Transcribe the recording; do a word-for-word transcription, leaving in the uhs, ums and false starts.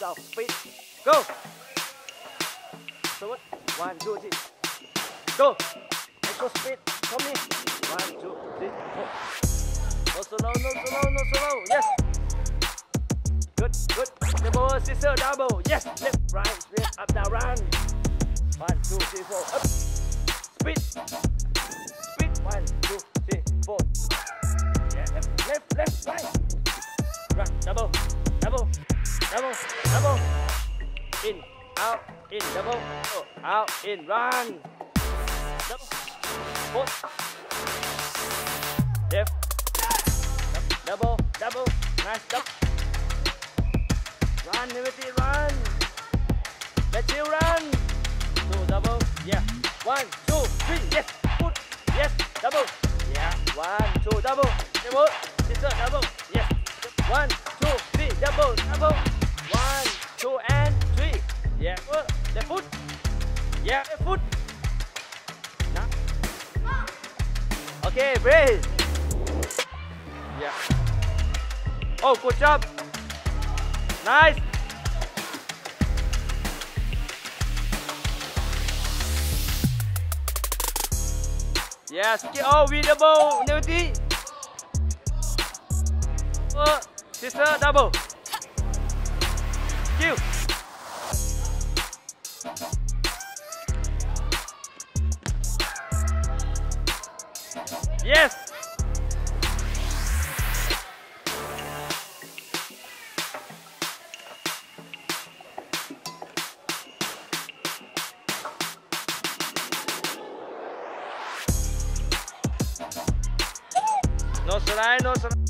yourself. Speed. Go. So what? One, two, three. Go. Extra speed. Come here. One, two, three, four. No slow, no slow, no slow. Yes. Good, good. Double, scissor, double. Yes. Left, right, straight, up, down, run. One, two, three, four. Up. Speed. Speed. One, two, three, four. Yeah. Left, left, left, right. Run. Double, double, double, double. In, out, in, double. Oh, out, in, run. Double. Foot. Left. Double, double. Nice, double. Run, everybody, run. Let's you run. Two, double. Yeah. One, two, three. Yes. Foot. Yes. Double. Yeah. One, two, double. Double. Scissor, double. Yes. One, two, three. Double, double. One, two, and three. Yeah. Left foot. Yeah. Left foot. Now. Okay, breathe. Yeah. Oh, good job. Nice. Yes. Oh, we double. Newty. Uh, sister double. Kill. Yes. No slide, no slide.